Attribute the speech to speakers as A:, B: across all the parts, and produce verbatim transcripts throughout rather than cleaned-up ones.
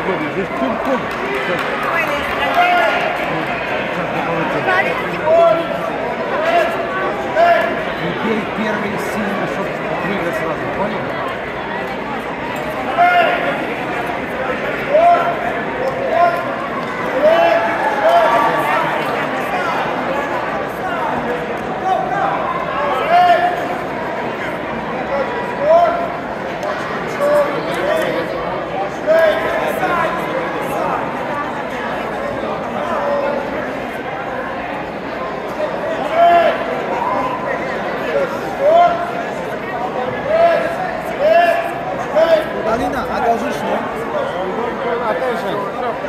A: выходит. Здесь пинг-понг. Первый сильный, чтобы прыгать сразу, понял?
B: Alina, одолжишь, нет?
A: Attention.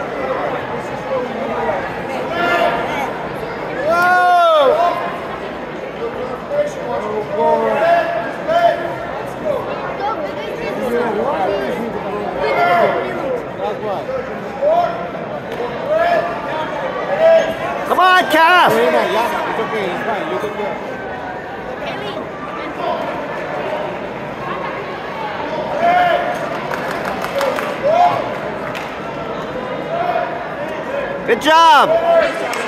C: Come on, Cass!
A: It's okay, it's fine. You can do it.
C: Good job!